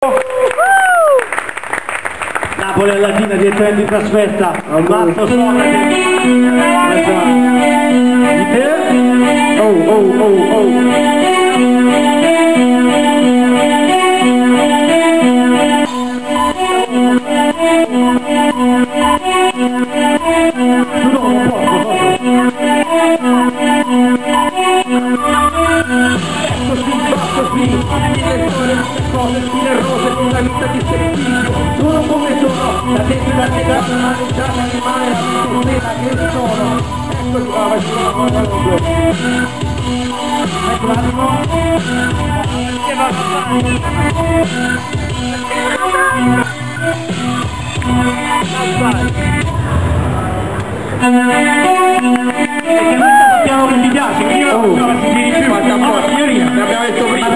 Napoli alla Latina direttamente in trasferta, Marco Socrate. Cose stile rose con la vita di servizio, sono come sono, da dentro da negato, maneggiata animale, la tutela che sono. Ecco qua, vai sulla cosa lungo. Ecco l'attimo. Che va Sappiamo che ti piace, quindi io non la sentire di più. Fatta fuori, signorina, ne abbiamo detto prima.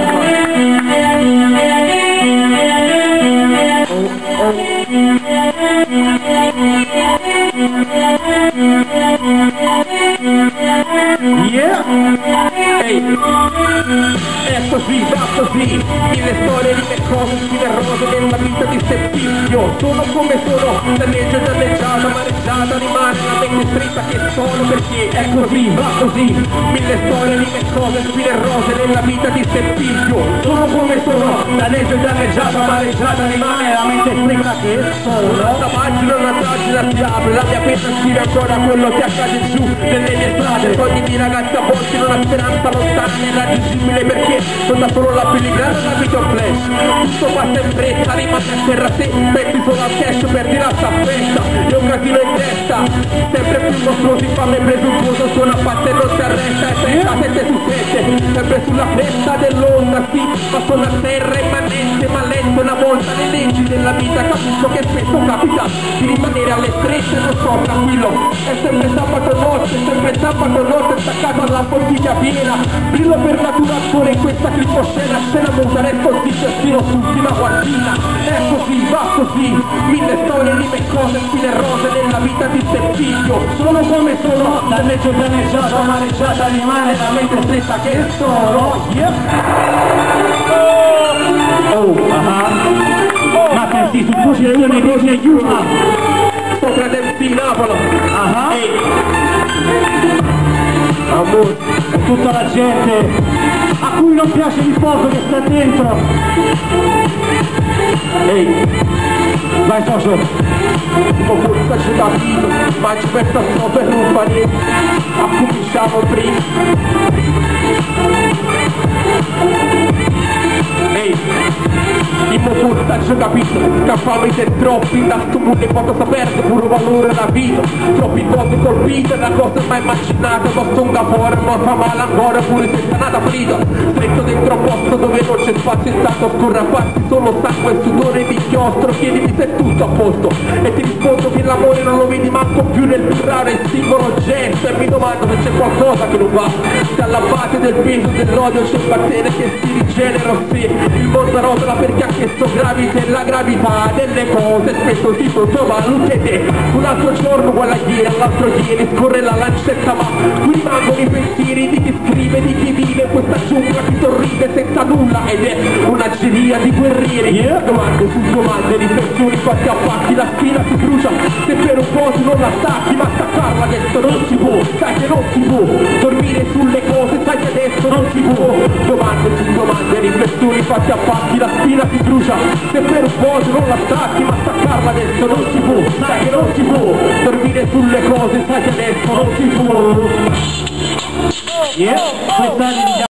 È così, va così, mille storie, mille cose, stile rose della vita di servizio. Sono come sono, danneggio, danneggiata, maneggiata, rimane la mente stretta che sono, perché è così, va così, mille storie, mille cose, stile rose della vita di servizio. Sono come sono, danneggio, danneggiata, maneggiata, rimane la mente stretta che sono. La pagina, una pagina si apre, la mia penna scrive ancora quello che accade giù nelle mie strade. Sogni di ragazzi a volte non ha speranza lontana e irraggiungibile, perché conta solo la filigrana e la vita flash. Tutto passa in fretta, rimane a terra se pensi solo al cash, perdi la staffetta e un casino in testa. Sempre più mostruosi, fame presuntuoso, suona parte e non si arresta, e pensa 7 su 7, sempre sulla cresta dell'onda, sì, ma suona a terra immanente, ma lento. Una volta le leggi della vita capisco che spesso capita di rimanere alle strette, non sto tranquillo. È sempre sabato notte, staccato alla bottiglia piena, brillo per natura ancora in questa cliposcena, scena muta, resto zitto e fino sull'ultima guardina. È così, va così, mille storie, mille cose, stile rose nella vita di servizio. Sono come sono, danneggio, danneggiata, maneggiata, rimane la mente stretta che sono. Ma pensi su fucile uno di cose aiuta. Socrate di Napoli. Amore, tutta la gente a cui non piace il poco che sta dentro. Ehi, vai socio. Ho forza c'è da vino, ma ci questa strofa e non fa niente. Cominciamo prima. Ehi, dimmo forza c'è capito, campami se troppi, da sto mondo poco saperto, puro valore da vita. Troppi cose colpite, una cosa mai immaginata, costa un capo, ma fa male ancora pure se sta nata ferita. Stretto dentro un posto dove non c'è spazio, è stato scorre a farsi solo sangue e sudore di inchiostro. Chiedimi se è tutto a posto e ti rispondo che l'amore non lo vedi manco più nel più raro e singolo gesto. E mi domando se c'è qualcosa che non va, se alla base del peso dell'odio c'è un battere che si rigenera, o se il mondo rotola perché ha chiesto gravità e la gravità delle cose spesso si sottovalute. Un altro giorno uguale a ieri, all'altro ieri scorre la lancetta, ma qui rimangono i pensieri di chi scrive, di chi vive questa giungla, chi sorride senza nulla, ed è una geria di guerrieri. Domande su domande, riflessioni fatti a patti, la spina si brucia se per un po' tu non la stacchi, ma staccarla adesso non si può, sai che non si può dormire sulle cose, sai che adesso non si può. Domande su domande, riflessioni fatti a patti, la spina si brucia se per un po' tu non la stacchi, ma staccarla adesso non si può, sai che non si può dormire sulle cose, sai che adesso non si può. Questa